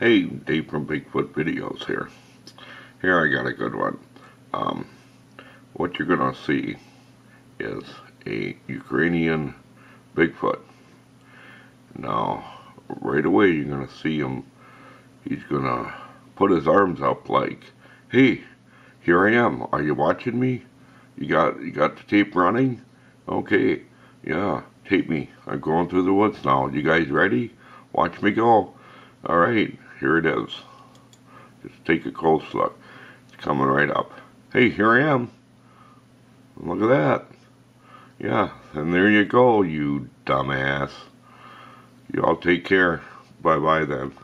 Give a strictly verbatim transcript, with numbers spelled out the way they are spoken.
Hey, Dave from Bigfoot Videos here. Here I got a good one. Um, what you're gonna see is a Ukrainian Bigfoot. Now, right away you're gonna see him. He's gonna put his arms up like, "Hey, here I am. Are you watching me? You got you got the tape running? Okay, yeah, tape me. I'm going through the woods now. You guys ready? Watch me go. All right, here it is. Just take a close look. It's coming right up. Hey, here I am. Look at that. Yeah, and there you go, you dumbass. You all take care. Bye-bye then.